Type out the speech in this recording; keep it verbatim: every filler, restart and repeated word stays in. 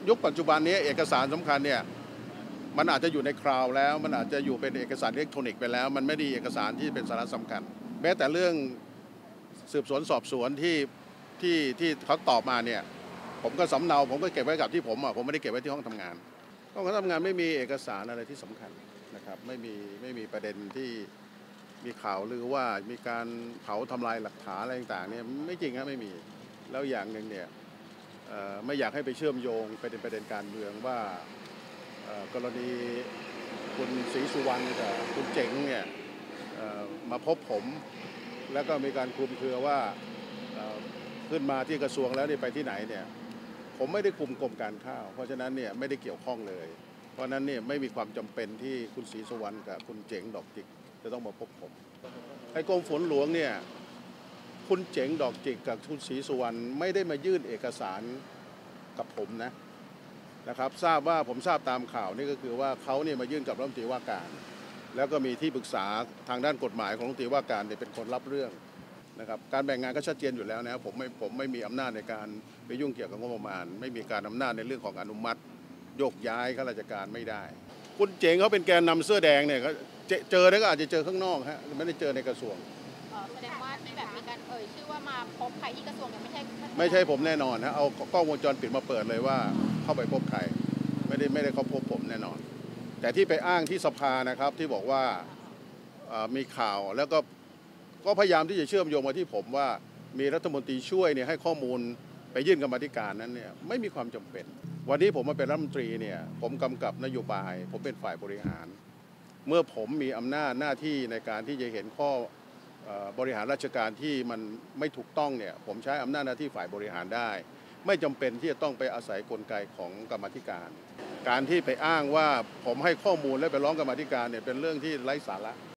ยุคปัจจุบันนี้เอกสารสำคัญเนี่ยมันอาจจะอยู่ในคลาวด์แล้วมันอาจจะอยู่เป็นเอกสารอิเล็กทรอนิกส์ไปแล้วมันไม่ได้เอกสารที่เป็นสาระสำคัญแม้แต่เรื่องสืบสวนสอบสวนที่ที่ที่เขาตอบมาเนี่ยผมก็สำเนาผมก็เก็บไว้กับที่ผมอ่ะผมไม่ได้เก็บไว้ที่ห้องทำงานห้องทำงานไม่มีเอกสารอะไรที่สำคัญนะครับไม่มีไม่มีประเด็นที่มีข่าวลือว่ามีการเผาทำลายหลักฐานอะไรต่างๆเนี่ยไม่จริงครับไม่มีแล้วอย่างหนึ่งเนี่ยไม่อยากให้ไปเชื่อมโยงไปเป็นประเด็นการเมืองว่ากรณีคุณศรีสุวรรณกับคุณเจ๋งเนี่ยมาพบผมแล้วก็มีการคลุมเครือว่าขึ้นมาที่กระทรวงแล้วนี่ไปที่ไหนเนี่ยผมไม่ได้คุมกรมการข้าวเพราะฉะนั้นเนี่ยไม่ได้เกี่ยวข้องเลยเพราะนั้นเนี่ยไม่มีความจำเป็นที่คุณศรีสุวรรณกับคุณเจ๋งดอกจิกจะต้องมาพบผมไอ้กรมฝนหลวงเนี่ยคุณเจ๋งดอกจิกกับคุณศรีสุวรรณไม่ได้มายื่นเอกสารกับผมนะนะครับทราบว่าผมทราบตามข่าวนี่ก็คือว่าเขาเนี่ยมายื่นกับรัฐมนตรีว่าการแล้วก็มีที่ปรึกษาทางด้านกฎหมายของรัฐมนตรีว่าการเนี่ยเป็นคนรับเรื่องนะครับการแบ่งงานก็ชัดเจนอยู่แล้วนะผมไม่ผมไม่มีอำนาจในการไปยุ่งเกี่ยวกับงบประมาณไม่มีการอำนาจในเรื่องของอนุมัติโยกย้ายข้าราชการไม่ได้คุณเจ๋งเขาเป็นแกนนำเสื้อแดงเนี่ยเขาเจอแล้วก็อาจจะเจอข้างนอกฮะไม่ได้เจอในกระทรวงแสดงว่าที่แบบมีการเอ่ยชื่อว่ามาพบใครที่กระทรวงเนี่ยไม่ใช่ไม่ใช่ผมแน่นอนฮะเอากล้องวงจรปิดมาเปิดเลยว่าเข้าไปพบใครไม่ได้ไม่ได้เขาพบผมแน่นอนแต่ที่ไปอ้างที่สภานะครับที่บอกว่ามีข่าวแล้วก็ก็พยายามที่จะเชื่อมโยงมาที่ผมว่ามีรัฐมนตรีช่วยเนี่ยให้ข้อมูลไปยื่นกรรมาธิการนั้นเนี่ยไม่มีความจำเป็นวันนี้ผมมาเป็นรัฐมนตรีเนี่ยผมกำกับนโยบายผมเป็นฝ่ายบริหารเมื่อผมมีอำนาจหน้าที่ในการที่จะเห็นข้อบริหารราชการที่มันไม่ถูกต้องเนี่ยผมใช้อำนาจหน้าที่ฝ่ายบริหารได้ไม่จำเป็นที่จะต้องไปอาศัยกลไกของกรรมาธิการการที่ไปอ้างว่าผมให้ข้อมูลและไปร้องกรรมาธิการเนี่ยเป็นเรื่องที่ไร้สาระ